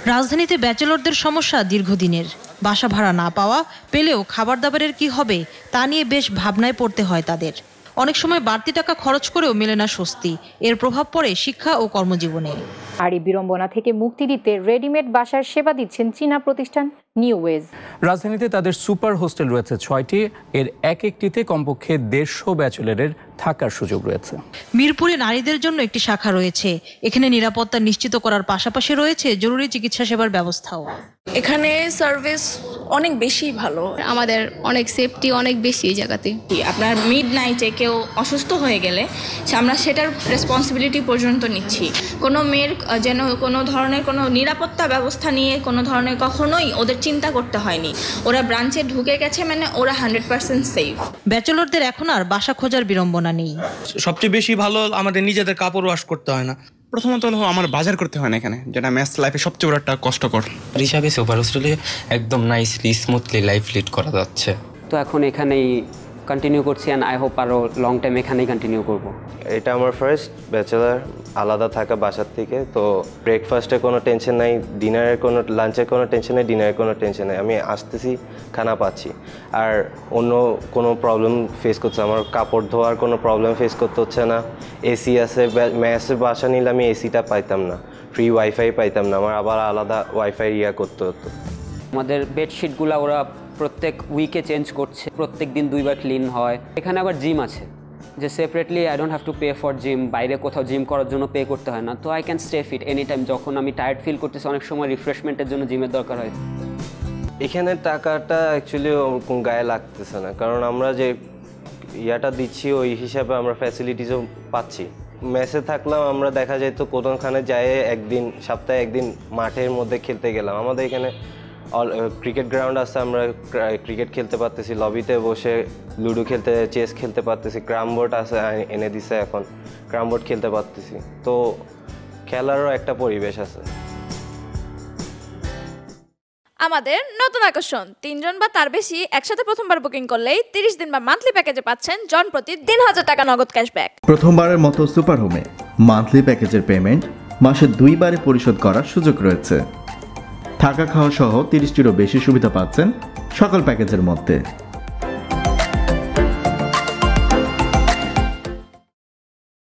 রাজধানীতে ব্যাচেলরদের সমস্যা দীর্ঘদিনের। বাসা ভাড়া না পাওয়া, পেলেও খাবার দাবারের কি হবে তা নিয়ে বেশ ভাবনায় পড়তে হয় তাদের। অনেক সময় বাড়তি টাকা খরচ করেও মেলে না স্বস্তি। এর প্রভাব পড়ে শিক্ষা ও কর্মজীবনে। আর এই বিড়ম্বনা থেকে মুক্তি দিতে রেডিমেড বাসার সেবা দিচ্ছেন চীনা প্রতিষ্ঠান নিউ ওয়েজ। রাজধানীতে তাদের সুপার হোস্টেল রয়েছে ৬টি। এর এক একটিতে কমপক্ষে ১৫০ ব্যাচেলরের থাকার সুযোগ রয়েছে। মিরপুরে নারীদের জন্য একটি শাখা রয়েছে। এখানে নিরাপত্তা নিশ্চিত করার পাশাপাশি রয়েছে জরুরি চিকিৎসা সেবার ব্যবস্থাও। এখানে সার্ভিস অনেক বেশি ভালো, আমাদের অনেক সেফটি অনেক বেশি এই জায়গাতে। আপনার মিড নাইটে কেউ অসুস্থ হয়ে গেলে আমরা সেটার রেসপন্সিবিলিটি পর্যন্ত নিচ্ছি। কোনো মেয়ের যেন কোনো ধরনের কোনো নিরাপত্তা ব্যবস্থা নিয়ে কোনো ধরনের কখনোই ওদের চিন্তা করতে হয়নি। ওরা ব্রাঞ্চে ঢুকে গেছে মানে ওরা 100% সেফ। ব্যাচেলরদের এখন আর বাসা খোঁজার বিড়ম্বনা নেই। সবচেয়ে বেশি ভালো আমাদের নিজেদের কাপড় ওয়াশ করতে হয় না। প্রথমত হলো আমার বাজার করতে হয় না এখানে, যেটা ম্যাথ লাইফে সবচেয়ে বড় একটা কষ্টকর। হিসাবে সুপার হোস্টেলে একদম নাইসলি স্মুথলি লাইফ লিড করা যাচ্ছে। তো এখন এখানেই কন্টিনিউ করছি অ্যান্ড আই হোপ আরও লং টাইম এখানেই কন্টিনিউ করব। এটা আমার ফার্স্ট ব্যাচেলার, আলাদা থাকা বাসার থেকে। তো ব্রেকফাস্টে কোনো টেনশন নাই, ডিনারের কোনো লাঞ্চের কোনো টেনশন নেই, ডিনারের কোনো টেনশন নেই। আমি আসতেছি, খানা পাচ্ছি, আর অন্য কোনো প্রবলেম ফেস করছে। আমার কাপড় ধোয়ার কোনো প্রবলেম ফেস করতে হচ্ছে না। এসি আছে, ম্যাসের বাসা নিলে আমি এসিটা পাইতাম না, ফ্রি ওয়াইফাই পাইতাম না, আমার আবার আলাদা ওয়াইফাই করতে হতো। আমাদের বেডশিটগুলো ওরা প্রত্যেক উইকে চেঞ্জ করছে, প্রত্যেক দিন 2 বার ক্লিন হয়। এখানে আবার জিম আছে, যে separately I don't have to pay for gym. বাইরে কোথাও জিম করার জন্য পে করতে হয় না। তো I can stay fit any time. যখন আমি টায়ার্ড ফিল করতেছি, অনেক সময় রিফ্রেশমেন্টের জন্য জিমের দরকার হয়। এখানে টাকাটা অ্যাকচুয়ালি ওরকম গায়ে লাগতেছে না, কারণ আমরা যে ইয়াটা দিচ্ছি ওই হিসাবে আমরা ফ্যাসিলিটিসও পাচ্ছি। মেসে থাকলাম, আমরা দেখা যায় তো কোনোখানে যায় একদিন, সপ্তাহে একদিন মাঠের মধ্যে খেলতে গেলাম। আমাদের এখানে ক্রিকেট গ্রাউন্ড আছে, আমরা ক্রিকেট খেলতে পারতেছি, লবিতে বসে লুডো খেলতে, চেস খেলতে পারতেছি, ক্রাম বোর্ড আছে এনে দিছে, এখন ক্রাম বোর্ড খেলতে পারতেছি। তো খেলারও একটা পরিবেশ আছে। আমাদের নতুন আকর্ষণ, 3 জন বা তার বেশি একসাথে প্রথমবার বুকিং করলেই 30 দিন বা মান্থলি প্যাকেজে পাচ্ছেন জন প্রতি 3000 টাকা নগদ ক্যাশব্যাক। প্রথমবারের মতো সুপার হোমে মান্থলি প্যাকেজের পেমেন্ট মাসে 2 বারে পরিশোধ করার সুযোগ রয়েছে। থাকা খাওয়া সহ 30টিরও বেশি সুবিধা পাচ্ছেন সকল প্যাকেজের মধ্যে।